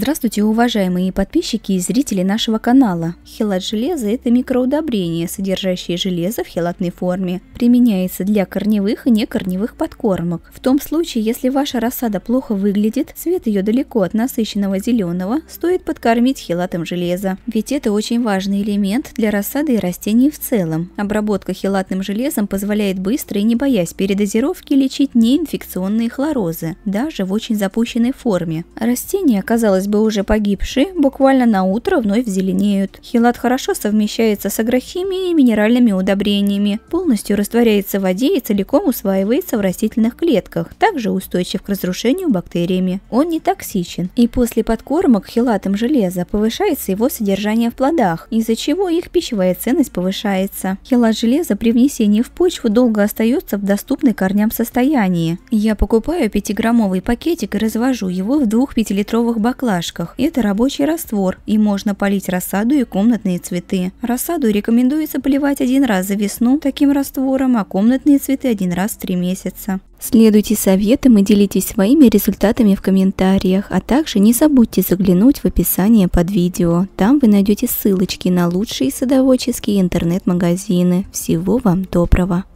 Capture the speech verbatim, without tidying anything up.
Здравствуйте, уважаемые подписчики и зрители нашего канала. Хелат железо – это микроудобрение, содержащее железо в хелатной форме. Применяется для корневых и некорневых подкормок. В том случае, если ваша рассада плохо выглядит, цвет ее далеко от насыщенного зеленого, стоит подкормить хелатом железа. Ведь это очень важный элемент для рассады и растений в целом. Обработка хелатным железом позволяет быстро и не боясь передозировки лечить неинфекционные хлорозы, даже в очень запущенной форме. Растения, казалось бы, уже погибшие, буквально на утро вновь зеленеют. Хелат хорошо совмещается с агрохимией и минеральными удобрениями, полностью растворяется в воде и целиком усваивается в растительных клетках, также устойчив к разрушению бактериями. Он не токсичен, и после подкормок хелатом железа повышается его содержание в плодах, из-за чего их пищевая ценность повышается. Хелат железа при внесении в почву долго остается в доступной корням состоянии. Я покупаю пятиграммовый пакетик и развожу его в двух пятилитровых баклажках. Это рабочий раствор, и можно полить рассаду и комнатные цветы. Рассаду рекомендуется поливать один раз за весну таким раствором, а комнатные цветы один раз в три месяца. Следуйте советам и делитесь своими результатами в комментариях, а также не забудьте заглянуть в описание под видео. Там вы найдете ссылочки на лучшие садоводческие интернет-магазины. Всего вам доброго!